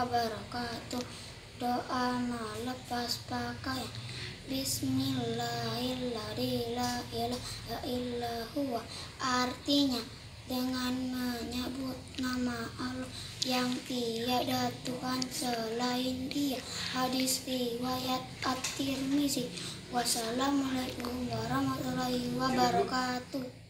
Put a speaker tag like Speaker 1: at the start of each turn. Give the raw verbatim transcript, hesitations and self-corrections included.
Speaker 1: wabarakatuh. Doa lepas pakaian. Bismillahirrahmanirrahim. La ilaha illa huwa. Artinya dengan menyebut nama Allah yang tiada Tuhan selain Dia. Hadis riwayat At-Tirmizi. Wassalamualaikum warahmatullahi wabarakatuh.